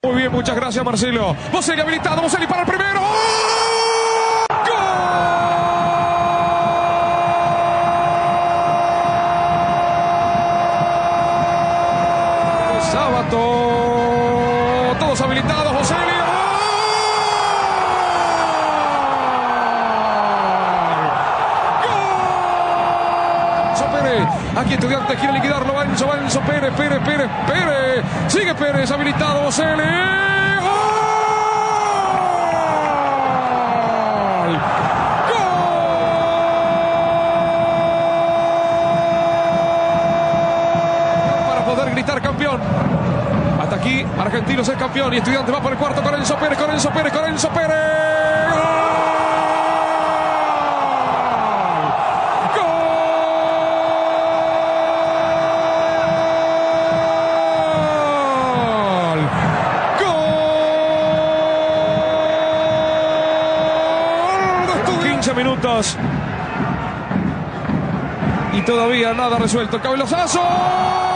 Muy bien, muchas gracias, Marcelo. Boselli habilitado, Boselli para el primero. ¡Gol! Sábato. Todos habilitados, Boselli. Aquí Estudiantes quiere liquidarlo. Va Enzo Pérez. Sigue Pérez, habilitado Boselli. ¡Gol! Para poder gritar campeón. Hasta aquí Argentinos es campeón y Estudiantes va por el cuarto con Enzo Pérez. Minutos y todavía nada resuelto. Cabezazo.